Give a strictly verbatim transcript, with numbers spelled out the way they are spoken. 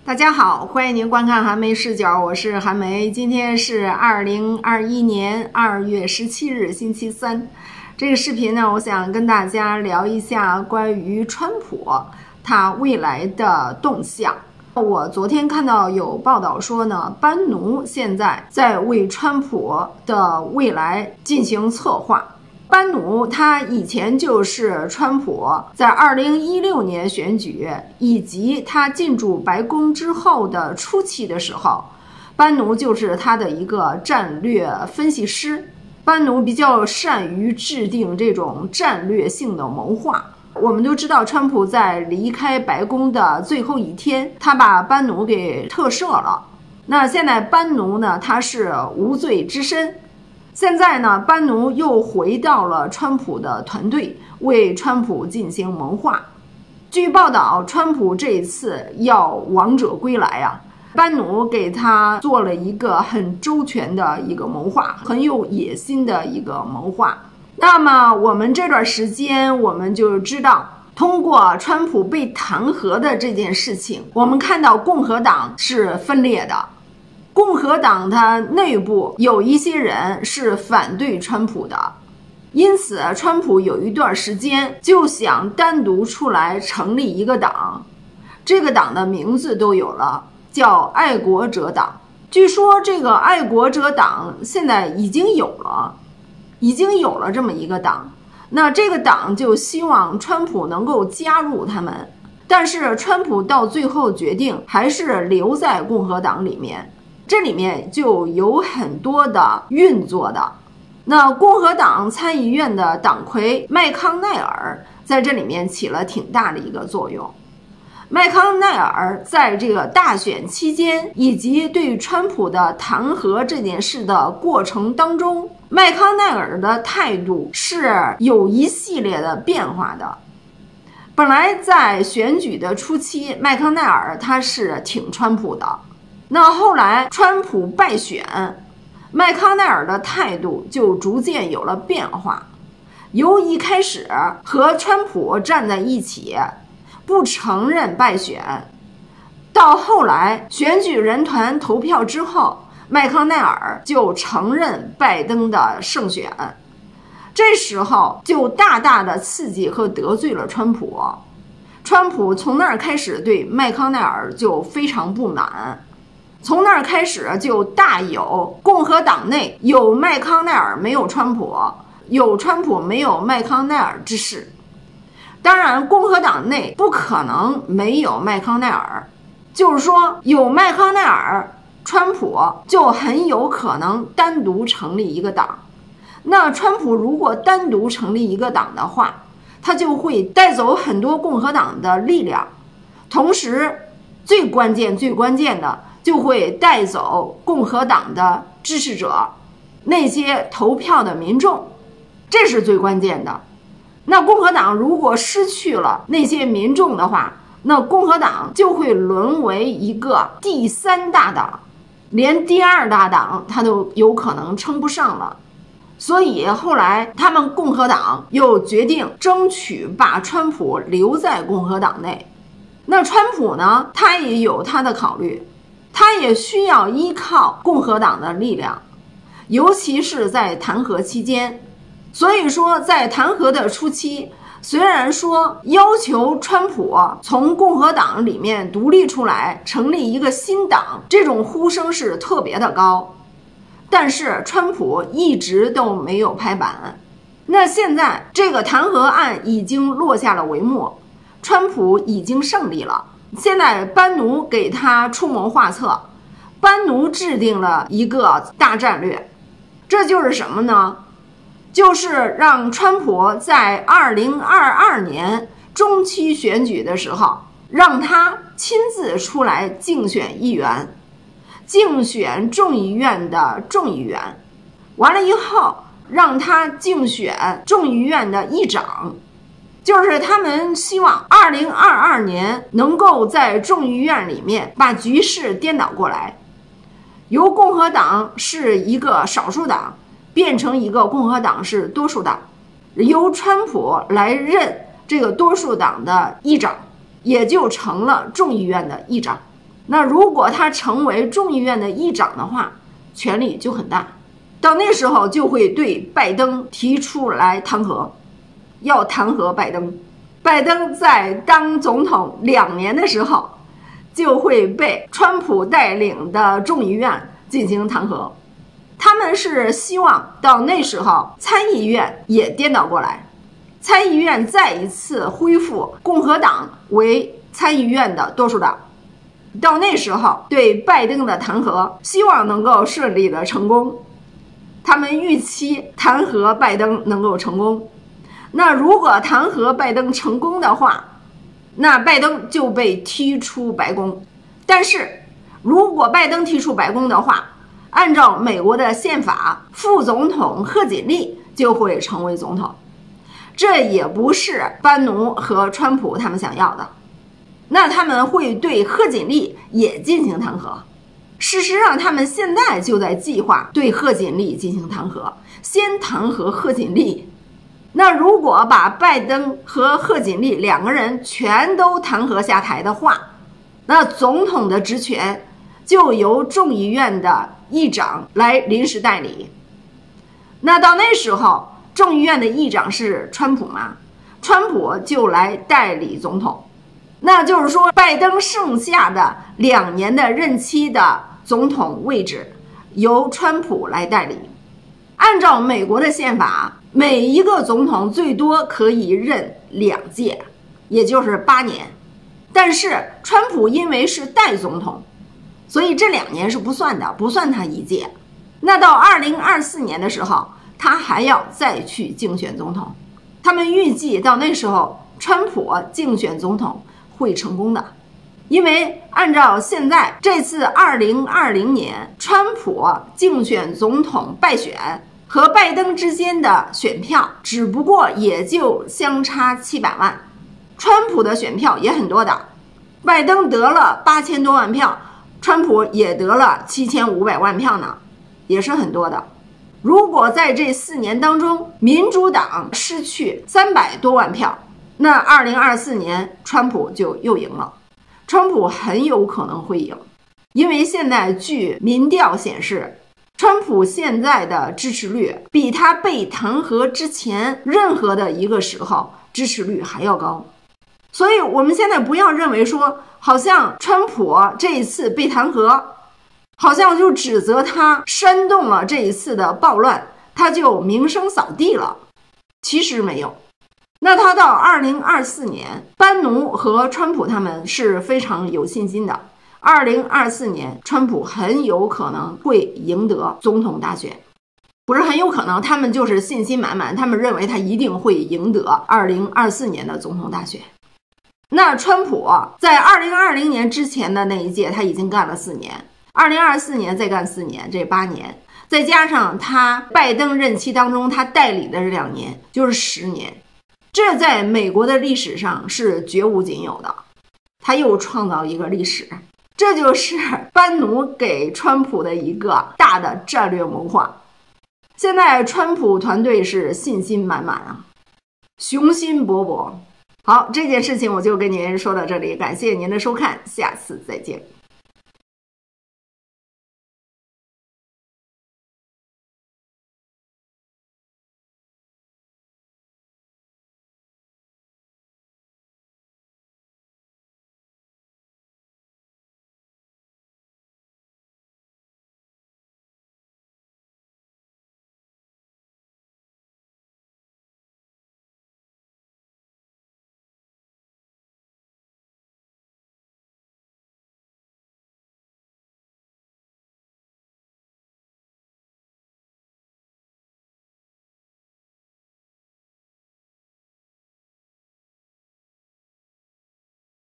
大家好，欢迎您观看韩梅视角，我是韩梅。今天是二零二一年二月十七日，星期三。这个视频呢，我想跟大家聊一下关于川普他未来的动向。我昨天看到有报道说呢，班农现在在为川普的未来进行策划。班农他以前就是川普在二零一六年选举以及他进驻白宫之后的初期的时候，班农就是他的一个战略分析师。班农比较善于制定这种战略性的谋划。我们都知道，川普在离开白宫的最后一天，他把班农给特赦了。那现在班农呢，他是无罪之身。现在呢，班农又回到了川普的团队，为川普进行谋划。据报道，川普这一次要王者归来啊，班农给他做了一个很周全的一个谋划，很有野心的一个谋划。那么我们这段时间，我们就知道，通过川普被弹劾的这件事情，我们看到共和党是分裂的。共和党它内部有一些人是反对川普的，因此川普有一段时间就想单独出来成立一个党，这个党的名字都有了，叫爱国者党。据说这个爱国者党现在已经有了，已经有了这么一个党，那这个党就希望川普能够加入他们，但是川普到最后决定还是留在共和党里面。这里面就有很多的运作的。那共和党参议院的党魁麦康奈尔在这里面起了挺大的一个作用。麦康奈尔在这个大选期间以及对川普的弹劾这件事的过程当中，麦康奈尔的态度是有一系列的变化的。本来在选举的初期，麦康奈尔他是挺川普的，那后来川普败选，麦康奈尔的态度就逐渐有了变化，由一开始和川普站在一起，不承认败选，到后来选举人团投票之后，麦康奈尔就承认拜登的胜选，这时候就大大的刺激和得罪了川普。川普从那儿开始对麦康奈尔就非常不满，从那儿开始就大有共和党内有麦康奈尔没有川普，有川普没有麦康奈尔之势。当然共和党内不可能没有麦康奈尔，就是说有麦康奈尔，川普就很有可能单独成立一个党。那川普如果单独成立一个党的话，他就会带走很多共和党的力量，同时最关键最关键的就会带走共和党的支持者，那些投票的民众，这是最关键的。那共和党如果失去了那些民众的话，那共和党就会沦为一个第三大党，连第二大党它都有可能称不上了。所以后来他们共和党又决定争取把川普留在共和党内。那川普呢，他也有他的考虑，他也需要依靠共和党的力量，尤其是在弹劾期间。所以说在弹劾的初期，虽然说要求川普从共和党里面独立出来成立一个新党，这种呼声是特别的高，但是川普一直都没有拍板。那现在这个弹劾案已经落下了帷幕，川普已经胜利了，现在班农给他出谋划策，班农制定了一个大战略，这就是什么呢？就是让川普在二零二二年中期选举的时候，让他亲自出来竞选议员，竞选众议院的众议员，完了以后让他竞选众议院的议长，就是他们希望二零二二年能够在众议院里面把局势颠倒过来，由共和党是一个少数党变成一个共和党是多数党，由川普来任这个多数党的议长，也就成了众议院的议长。 那如果他成为众议院的议长的话，权力就很大，到那时候就会对拜登提出来弹劾，要弹劾拜登。拜登在当总统两年的时候，就会被川普带领的众议院进行弹劾。他们是希望到那时候参议院也颠倒过来，参议院再一次恢复共和党为参议院的多数党。到那时候对拜登的弹劾希望能够顺利的成功，他们预期弹劾拜登能够成功。那如果弹劾拜登成功的话，那拜登就被踢出白宫。但是如果拜登踢出白宫的话，按照美国的宪法，副总统贺锦丽就会成为总统，这也不是班农和川普他们想要的。那他们会对贺锦丽也进行弹劾。事实上他们现在就在计划对贺锦丽进行弹劾，先弹劾贺锦丽。那如果把拜登和贺锦丽两个人全都弹劾下台的话，那总统的职权就由众议院的议长来临时代理。那到那时候众议院的议长是川普嘛，川普就来代理总统。那就是说拜登剩下的两年的任期的总统位置由川普来代理。按照美国的宪法，每一个总统最多可以任两届，也就是八年。但是川普因为是代总统，所以这两年是不算的，不算他一届。那到二零二四年的时候，他还要再去竞选总统。他们预计到那时候川普竞选总统会成功的，因为按照现在这次二零二零年川普竞选总统败选和拜登之间的选票只不过也就相差七百万，川普的选票也很多的，拜登得了八千多万票，川普也得了七千五百万票呢，也是很多的。如果在这四年当中民主党失去三百多万票，那二零二四年川普就又赢了，川普很有可能会赢。因为现在据民调显示，川普现在的支持率比他被弹劾之前任何的一个时候支持率还要高。所以我们现在不要认为说好像川普这一次被弹劾，好像就指责他煽动了这一次的暴乱，他就名声扫地了。其实没有。那他到二零二四年，班农和川普他们是非常有信心的。二零二四年，川普很有可能会赢得总统大选，不是很有可能，他们就是信心满满，他们认为他一定会赢得二零二四年的总统大选。那川普在二零二零年之前的那一届他已经干了四年，二零二四年再干四年，这八年，再加上他拜登任期当中他代理的这两年，就是十年。这在美国的历史上是绝无仅有的，他又创造一个历史。这就是班农给川普的一个大的战略谋划。现在川普团队是信心满满啊，雄心勃勃。好，这件事情我就跟您说到这里，感谢您的收看，下次再见。